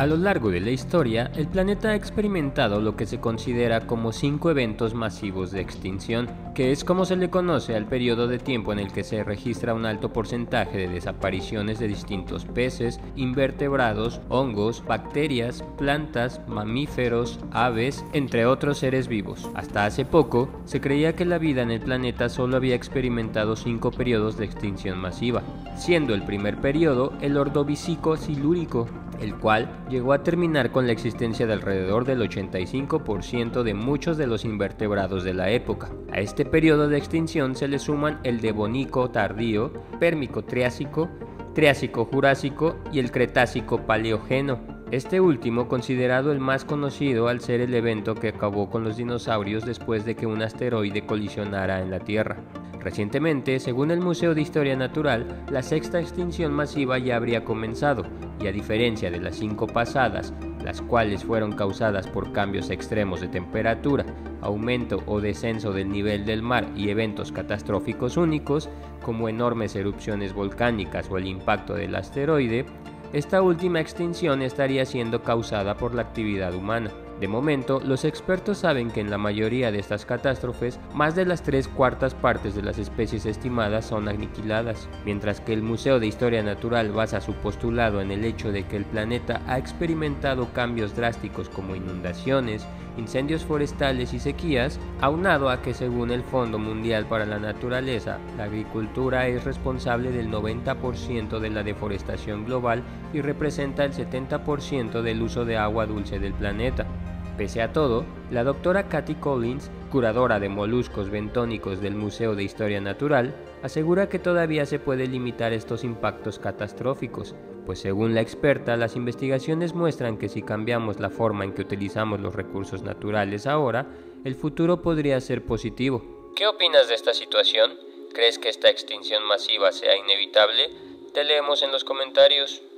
A lo largo de la historia, el planeta ha experimentado lo que se considera como 5 eventos masivos de extinción, que es como se le conoce al periodo de tiempo en el que se registra un alto porcentaje de desapariciones de distintos peces, invertebrados, hongos, bacterias, plantas, mamíferos, aves, entre otros seres vivos. Hasta hace poco, se creía que la vida en el planeta solo había experimentado 5 periodos de extinción masiva, siendo el primer periodo el Ordovícico silúrico, el cual llegó a terminar con la existencia de alrededor del 85% de muchos de los invertebrados de la época. A este periodo de extinción se le suman el Devónico tardío, Pérmico-Triásico, Triásico-Jurásico y el Cretácico-Paleógeno. Este último considerado el más conocido al ser el evento que acabó con los dinosaurios después de que un asteroide colisionara en la Tierra. Recientemente, según el Museo de Historia Natural, la sexta extinción masiva ya habría comenzado, y a diferencia de las 5 pasadas, las cuales fueron causadas por cambios extremos de temperatura, aumento o descenso del nivel del mar y eventos catastróficos únicos, como enormes erupciones volcánicas o el impacto del asteroide, esta última extinción estaría siendo causada por la actividad humana. De momento, los expertos saben que en la mayoría de estas catástrofes, más de las 3/4 partes de las especies estimadas son aniquiladas, mientras que el Museo de Historia Natural basa su postulado en el hecho de que el planeta ha experimentado cambios drásticos como inundaciones, incendios forestales y sequías, aunado a que según el Fondo Mundial para la Naturaleza, la agricultura es responsable del 90% de la deforestación global y representa el 70% del uso de agua dulce del planeta. Pese a todo, la doctora Katy Collins, curadora de moluscos bentónicos del Museo de Historia Natural, asegura que todavía se puede limitar estos impactos catastróficos, pues según la experta, las investigaciones muestran que si cambiamos la forma en que utilizamos los recursos naturales ahora, el futuro podría ser positivo. ¿Qué opinas de esta situación? ¿Crees que esta extinción masiva sea inevitable? Te leemos en los comentarios.